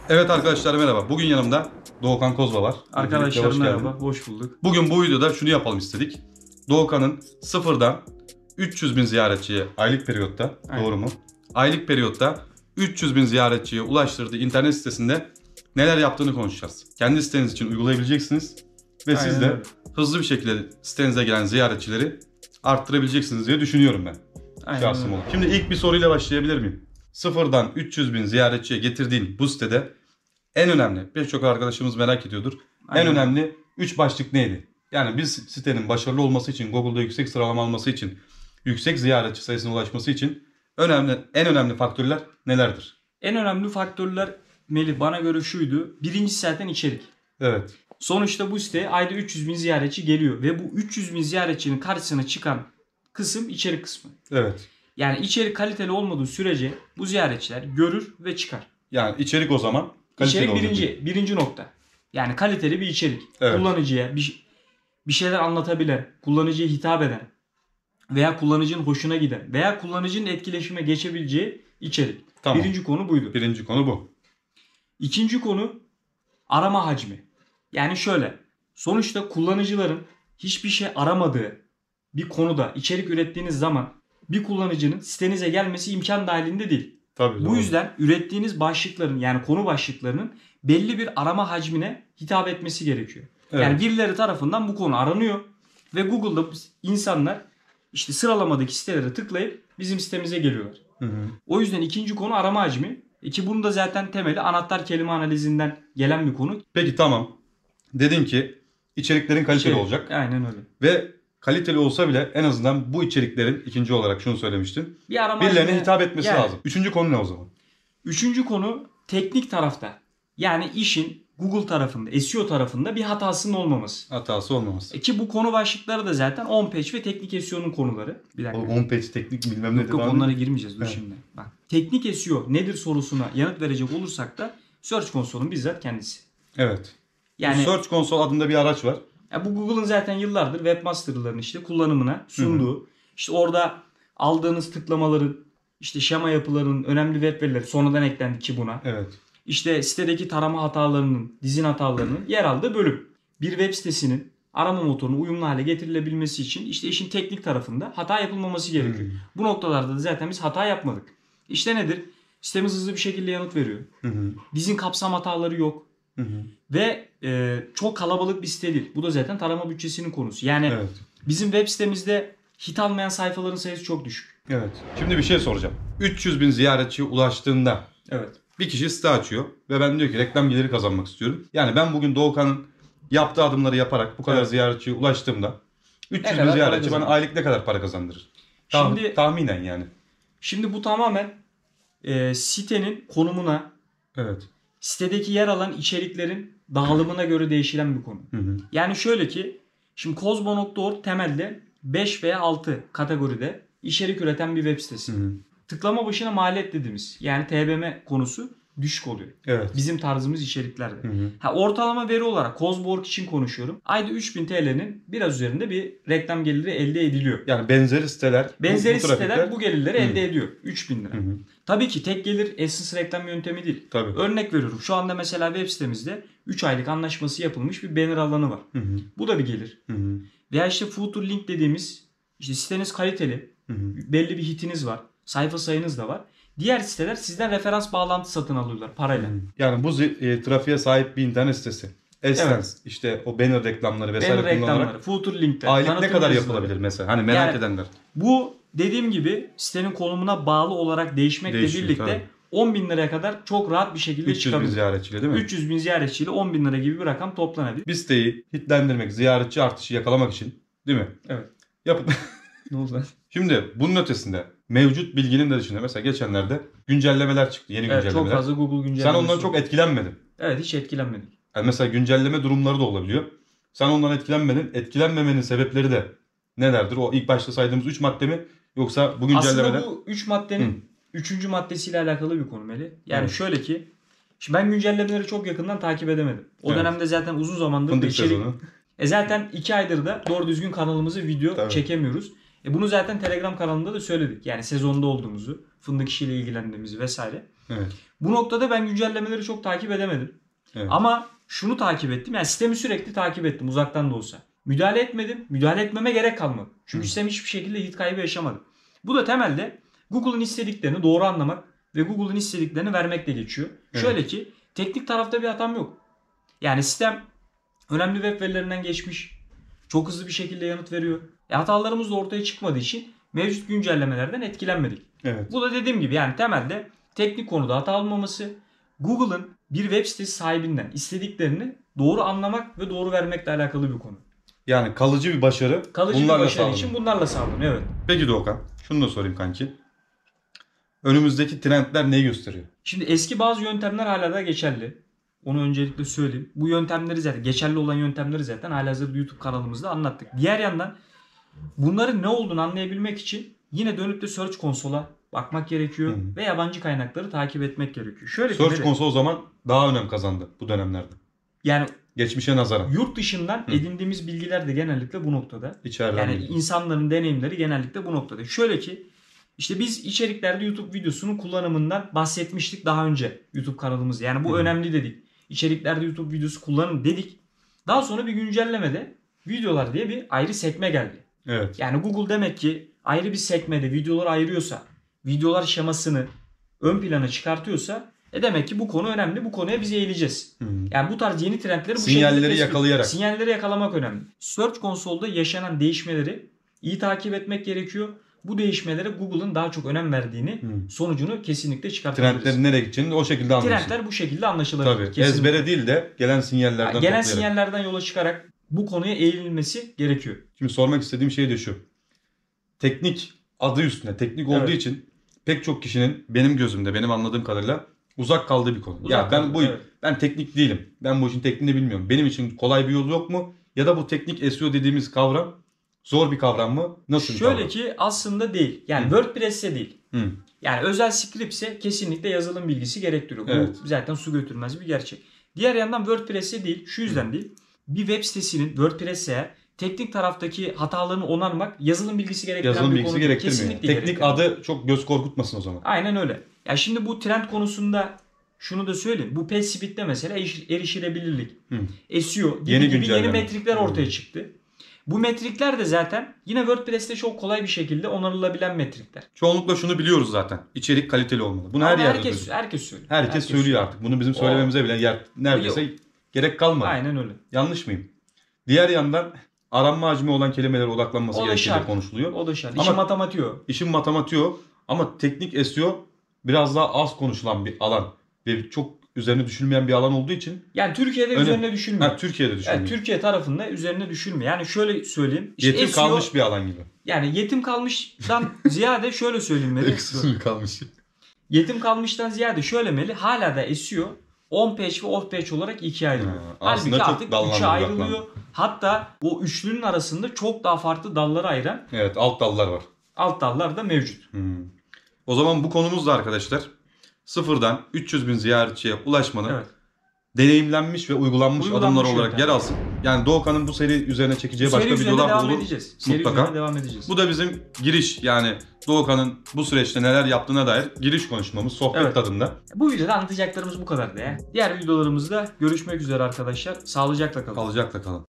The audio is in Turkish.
Evet arkadaşlar merhaba. Bugün yanımda Doğukan Kozba var. Arkadaşlar merhaba, hoş bulduk. Bugün bu videoda şunu yapalım istedik. Doğukan'ın sıfırdan 300 bin ziyaretçiye aylık periyotta, Aynen. doğru mu? Aylık periyotta 300 bin ziyaretçiye ulaştırdığı internet sitesinde neler yaptığını konuşacağız. Kendi siteniz için uygulayabileceksiniz ve Aynen siz de öyle. hızlı bir şekilde sitenize gelen ziyaretçileri arttırabileceksiniz diye düşünüyorum ben. Aynen Şahsım öyle. olarak. Şimdi ilk bir soruyla başlayabilir miyim? Sıfırdan 300 bin ziyaretçiye getirdiğin bu sitede en önemli, birçok arkadaşımız merak ediyordur. Aynen. En önemli 3 başlık neydi? Yani biz sitenin başarılı olması için, Google'da yüksek sıralama alması için, yüksek ziyaretçi sayısına ulaşması için en önemli faktörler nelerdir? En önemli faktörler Melih bana göre şuydu. Birincisi zaten içerik. Evet. Sonuçta bu siteye ayda 300 bin ziyaretçi geliyor ve bu 300 bin ziyaretçinin karşısına çıkan kısım içerik kısmı. Evet. Yani içerik kaliteli olmadığı sürece bu ziyaretçiler görür ve çıkar. Yani içerik o zaman kaliteli İçerik olacak. birinci nokta. Yani kaliteli bir içerik. Evet. Kullanıcıya bir şeyler anlatabilen, kullanıcıya hitap eden veya kullanıcının hoşuna giden veya kullanıcının etkileşime geçebileceği içerik. Tamam. Birinci konu buydu. Birinci konu bu. İkinci konu arama hacmi. Yani şöyle, sonuçta kullanıcıların hiçbir şey aramadığı bir konuda içerik ürettiğiniz zaman bir kullanıcının sitenize gelmesi imkan dahilinde değil. Tabii. Bu yüzden ürettiğiniz başlıkların yani konu başlıklarının belli bir arama hacmine hitap etmesi gerekiyor. Evet. Yani birileri tarafından bu konu aranıyor ve Google'da insanlar işte sıralamadaki sitelere tıklayıp bizim sitemize geliyorlar. Hı hı. O yüzden ikinci konu arama hacmi. Ki bunun da zaten temeli anahtar kelime analizinden gelen bir konu. Peki tamam. Dedin ki içeriklerin kaliteli olacak. Aynen öyle. Ve kaliteli olsa bile en azından bu içeriklerin ikinci olarak şunu söylemiştin. Bir arama Birilerine hacmi, hitap etmesi yani lazım. Üçüncü konu ne o zaman? Üçüncü konu teknik tarafta. Yani işin Google tarafında, SEO tarafında bir hatasının olmaması. Hatası olmaması. Ki bu konu başlıkları da zaten on-page ve teknik SEO'nun konuları. Bir dakika. O on-page teknik bilmem ne. Yok onlara girmeyeceğiz. Dur Evet. şimdi. Bak. Teknik SEO nedir sorusuna yanıt verecek olursak da Search Console'un bizzat kendisi. Evet. Yani Search Console adında bir araç var. bu Google'ın zaten yıllardır webmaster'ların işte kullanımına sunduğu, işte orada aldığınız tıklamaların, işte şema yapılarının önemli web verileri sonradan eklendi ki buna. Evet. İşte sitedeki tarama hatalarının, dizin hatalarının yer aldığı bölüm. Bir web sitesinin arama motoruna uyumlu hale getirilebilmesi için işte işin teknik tarafında hata yapılmaması gerekiyor. Bu noktalarda da zaten biz hata yapmadık. İşte nedir? Sitemiz hızlı bir şekilde yanıt veriyor. Dizin kapsam hataları yok. Ve çok kalabalık bir site değil. Bu da zaten tarama bütçesinin konusu. Yani Evet. bizim web sitemizde hit almayan sayfaların sayısı çok düşük. Evet. Şimdi bir şey soracağım. 300 bin ziyaretçiye ulaştığında Evet. bir kişi site açıyor ve ben diyor ki reklam geliri kazanmak istiyorum. Yani ben bugün Doğukan'ın yaptığı adımları yaparak bu kadar Evet. ziyaretçiye ulaştığımda 300 bin kadar ziyaretçi para bana aylık ne kadar para kazandırır? Şimdi- Tahminen yani. Şimdi bu tamamen sitenin konumuna, Evet. sitedeki yer alan içeriklerin dağılımına göre değişilen bir konu. Yani şöyle ki, şimdi Kozmo.org temelde 5 veya 6 kategoride içerik üreten bir web sitesi. Tıklama başına maliyet dediğimiz yani TBM konusu düşük oluyor. Evet. Bizim tarzımız içeriklerde. Ortalama veri olarak Kozmo.org için konuşuyorum. Ayda 3000 TL'nin biraz üzerinde bir reklam geliri elde ediliyor. Yani benzeri siteler Benzeri bu siteler trafikler- bu gelirleri elde ediyor. 3000 lira. Tabii ki tek gelir AdSense reklam yöntemi değil. Tabii. Örnek veriyorum. Şu anda mesela web sitemizde 3 aylık anlaşması yapılmış bir banner alanı var. Bu da bir gelir. Veya işte footer link dediğimiz işte siteniz kaliteli. Belli bir hitiniz var. Sayfa sayınız da var. Diğer siteler sizden referans bağlantı satın alıyorlar parayla. Yani bu trafiğe sahip bir internet sitesi. AdSense, işte o banner reklamları vesaire Banner kullanarak reklamları, footer linkler, aylık ne tanıtım kadar yazıları. yapılabilir mesela? Hani merak Yani- edenler. Bu dediğim gibi sitenin konumuna bağlı olarak değişmekle Değişiyor, birlikte tabii. 10 bin liraya kadar çok rahat bir şekilde 300 bin çıkabilir. ziyaretçiyle değil mi? 300 bin ziyaretçiyle 10 bin lira gibi bir rakam toplanabilir. Bir siteyi hitlendirmek, ziyaretçi artışı yakalamak için değil mi? Evet. Yapıp Ne oldu lan? Şimdi bunun ötesinde mevcut bilginin de dışında mesela geçenlerde güncellemeler çıktı. Yeni Evet, güncellemeler. çok fazla Google güncellemesi. Sen ondan çok etkilenmedin. Evet, hiç etkilenmedik. Yani mesela güncelleme durumları da olabiliyor. Sen ondan etkilenmedin. Etkilenmemenin sebepleri de nelerdir? O ilk başta saydığımız 3 madde mi? Yoksa bu güncellemeler... Aslında bu 3 maddenin 3. maddesiyle alakalı bir konu Melih. Yani Evet. şöyle ki, şimdi ben güncellemeleri çok yakından takip edemedim. O Evet. dönemde zaten uzun zamandır Fındık içerik... sezonu. Zaten 2 aydır da doğru düzgün kanalımızı video Tabii. çekemiyoruz. Bunu zaten Telegram kanalında da söyledik. Yani sezonda olduğumuzu, fındık işiyle ilgilendiğimizi vesaire. Evet. Bu noktada ben güncellemeleri çok takip edemedim. Evet. Ama şunu takip ettim. Yani sistemi sürekli takip ettim uzaktan da olsa. Müdahale etmedim. Müdahale etmeme gerek kalmadı. Çünkü sistem hiçbir şekilde hit kaybı yaşamadı. Bu da temelde Google'ın istediklerini doğru anlamak ve Google'ın istediklerini vermekle geçiyor. Evet. Şöyle ki teknik tarafta bir hatam yok. Yani sistem önemli web verilerinden geçmiş. Çok hızlı bir şekilde yanıt veriyor. Hatalarımız da ortaya çıkmadığı için mevcut güncellemelerden etkilenmedik. Evet. Bu da dediğim gibi yani temelde teknik konuda hata olmaması, Google'ın bir web sitesi sahibinden istediklerini doğru anlamak ve doğru vermekle alakalı bir konu. Yani kalıcı bir başarı Kalıcı bunlarla bir başarı sağlanıyor. için bunlarla sağlanıyor. Evet. Peki Doğukan, şunu da sorayım kanki. Önümüzdeki trendler neyi gösteriyor? Şimdi eski bazı yöntemler hala da geçerli. Onu öncelikle söyleyeyim. Bu yöntemleri zaten geçerli olan yöntemleri zaten halihazırda YouTube kanalımızda anlattık. Diğer yandan bunların ne olduğunu anlayabilmek için yine dönüp de Search Console'a bakmak gerekiyor ve yabancı kaynakları takip etmek gerekiyor. Şöyle Search Console o zaman daha önem kazandı bu dönemlerde. yani Geçmişe nazaran. yurt dışından edindiğimiz bilgiler de genellikle bu noktada. İçeriden Yani bilgi. insanların deneyimleri genellikle bu noktada. Şöyle ki işte biz içeriklerde YouTube videosunun kullanımından bahsetmiştik daha önce YouTube kanalımızda. Yani bu önemli dedik. İçeriklerde YouTube videosu kullanın dedik. Daha sonra bir güncellemede videolar diye bir ayrı sekme geldi. Evet. Yani Google demek ki ayrı bir sekmede videoları ayırıyorsa, videolar şemasını ön plana çıkartıyorsa demek ki bu konu önemli. Bu konuya biz eğileceğiz. Yani bu tarz yeni trendleri bu Sinyalleri şekilde yakalayarak. Sinyalleri yakalamak önemli. Search Console'da yaşanan değişmeleri iyi takip etmek gerekiyor. Bu değişmelere Google'ın daha çok önem verdiğini sonucunu kesinlikle çıkartabiliriz. Trendlerin nereye gideceğini o şekilde anlıyorsun. Trendler bu şekilde anlaşılabilir. Tabii. Kesinlikle. Ezbere değil de gelen sinyallerden Gelen toplayarak. sinyallerden yola çıkarak bu konuya eğilmesi gerekiyor. Şimdi sormak istediğim şey de şu. Teknik adı üstüne teknik olduğu Evet. için pek çok kişinin benim gözümde, benim anladığım kadarıyla uzak kaldığı bir konu. Uzak kaldı, evet. Ben teknik değilim. Ben bu işin tekniğini bilmiyorum. Benim için kolay bir yol yok mu? Ya da bu teknik SEO dediğimiz kavram zor bir kavram mı? Nasıl bir Şöyle kavram? ki aslında değil. Yani WordPress'e değil. Hı. Yani özel script'se kesinlikle yazılım bilgisi gerektiriyor. Evet. Bu zaten su götürmez bir gerçek. Diğer yandan WordPress'e değil. Şu yüzden değil. Bir web sitesinin WordPress'e teknik taraftaki hatalarını onarmak yazılım bilgisi gerektiren Yazılım bir bilgisi konu değil. gerektirmiyor. Kesinlikle Teknik gerektirmiyor. adı çok göz korkutmasın o zaman. Aynen öyle. Ya şimdi bu trend konusunda şunu da söyleyeyim. Bu PageSpeed'de mesela erişilebilirlik, SEO gibi Yeni yeni güncelleme. metrikler ortaya çıktı. Bu metrikler de zaten yine WordPress'te çok kolay bir şekilde onarılabilen metrikler. Çoğunlukla şunu biliyoruz zaten. İçerik kaliteli olmalı. Bunu Ama her yerde herkes söylüyor. herkes söylüyor. Herkes söylüyor artık. Bunu bizim söylememize bile neredeyse gerek kalmadı. Aynen öyle. Yanlış mıyım? Diğer yandan aranma hacmi olan kelimelere odaklanması O da gerektiği de şart. konuşuluyor. O da şart. Ama- İşin matematiği o. İşin matematiği o ama teknik SEO biraz daha az konuşulan bir alan ve çok üzerine düşünülmeyen bir alan olduğu için Yani Türkiye'de üzerine düşülmüyor. Türkiye'de düşünülüyor. Yani Türkiye tarafında üzerine düşülmüyor. Yani şöyle söyleyeyim. İşte Yetim SEO, kalmış bir alan gibi. Yani yetim kalmıştan ziyade şöyle söyleyeyim. Meli. kalmış. Yetim kalmıştan ziyade şöyle Meli. Hala da SEO on page ve off page olarak ikiye ayrılıyor. aslında Halbuki çok artık dallandı, üçe ayrılıyor. budaklandı. Hatta o üçlünün arasında çok daha farklı dallara ayıran Evet, alt dallar var. alt dallar da mevcut. O zaman bu konumuzda arkadaşlar sıfırdan 300.000 ziyaretçiye ulaşmanın Evet. deneyimlenmiş ve uygulanmış adımlar olarak yöntem. yer alsın. Yani Doğukan'ın bu seri üzerine çekeceği Bu seri başka üzerine videolar da devam olur. edeceğiz. Seri Mutlaka. üzerine devam edeceğiz. Bu da bizim giriş, yani Doğukan'ın bu süreçte neler yaptığına dair giriş konuşmamız, sohbet Evet. tadında. Bu videoda anlatacaklarımız bu kadardı ya. Diğer videolarımızda görüşmek üzere arkadaşlar. Sağlıcakla kalın. Kalacakla kalın.